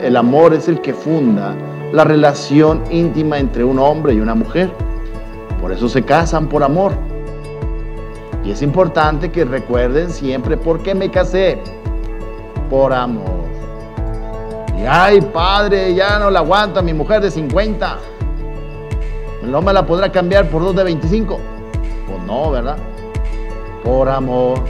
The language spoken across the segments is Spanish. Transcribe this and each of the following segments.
el amor es el que funda la relación íntima entre un hombre y una mujer. Por eso se casan por amor. Y es importante que recuerden siempre por qué me casé. Por amor. Y ay, padre, ya no la aguanto a mi mujer de 50. ¿No me la podrá cambiar por 2 de 25? Pues no, ¿verdad? Por amor.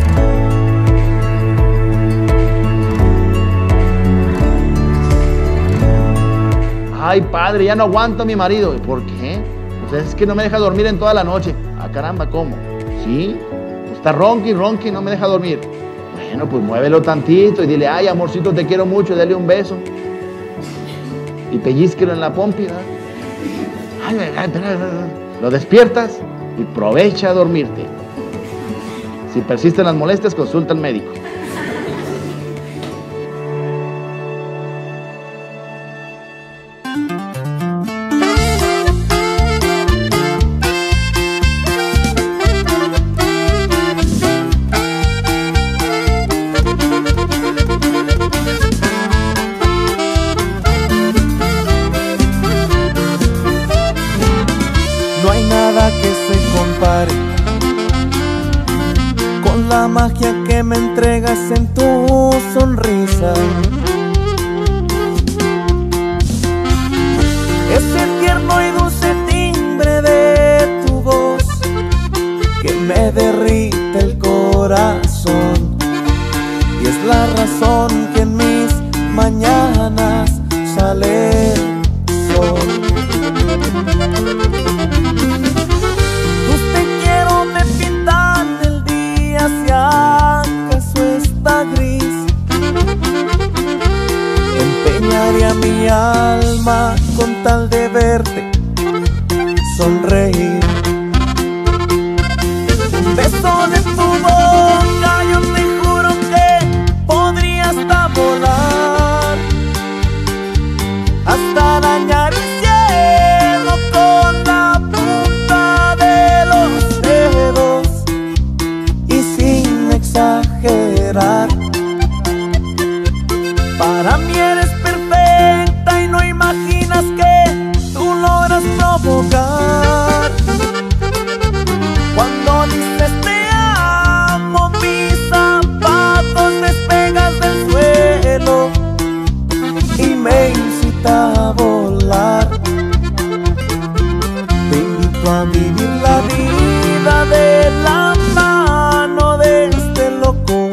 Ay, padre, ya no aguanto a mi marido. ¿Y por qué? Pues es que no me deja dormir en toda la noche. Ah, caramba, ¿cómo? ¿Sí? Pues está ronqui, ronqui, no me deja dormir. Bueno, pues muévelo tantito y dile, ay, amorcito, te quiero mucho, y dale un beso. Y pellizquelo en la pompi, ¿verdad? Ay, lo despiertas y aprovecha a dormirte. Si persisten las molestias, consulta al médico. No hay nada que se compare con la magia que me entregas en tu sonrisa. Ese tierno y dulce timbre de tu voz que me derrite el corazón. Y es la razón que en mis mañanas sale el sol. Tus te quiero me pintan el día si acaso está gris. Empeñaría mi alma con tal de verte sonreír. Un beso de tu boca, yo te juro que podría hasta volar, hasta arañar el cielo con la punta de los dedos. Y sin exagerar, para mí eres perfecta y no imaginas que tú logras provocar. Cuando dices te amo, mis zapatos despegas del suelo y me incita a volar. Te invito a vivir la vida de la mano de este loco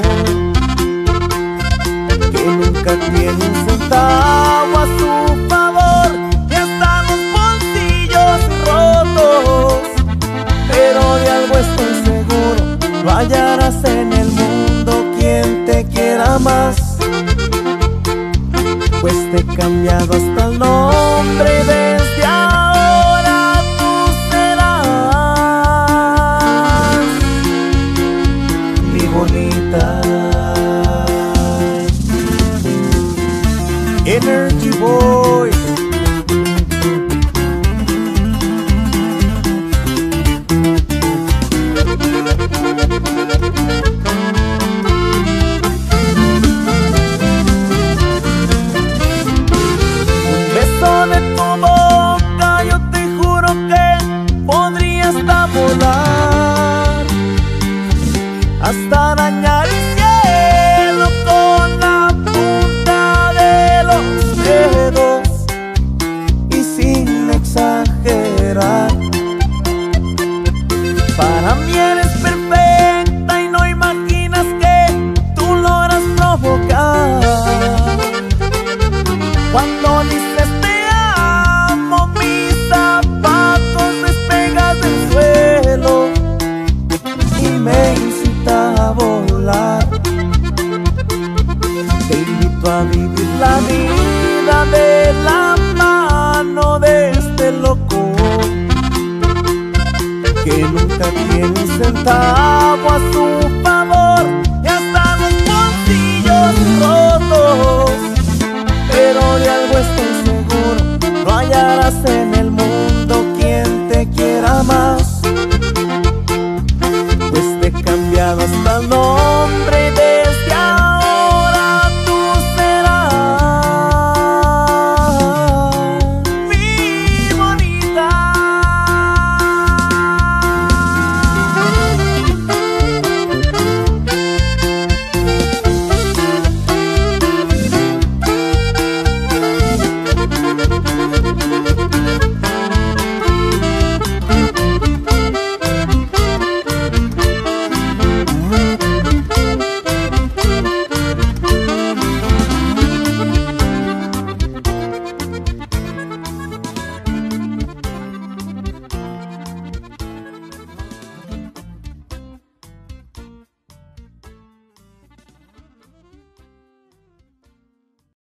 que nunca tiene un centavo a su favor y hasta los bolsillos rotos. Pero de algo estoy seguro, no hallarás en el mundo quien te quiera más, pues te he cambiado hasta el nombre. Desde ahora tú serás mi bonita. Energy Boy. Un beso de tu boca, yo te juro que podría hasta volar, hasta arañar el cielo con la punta de los dedos. Y sin exagerar, para mí eres perfecta y no imaginas que tú logras provocar. Cuando dices te amo, mis zapatos despegas del suelo y me incita a volar. Te invito a vivir la vida de la mano de este loco que nunca tiene un centavo a su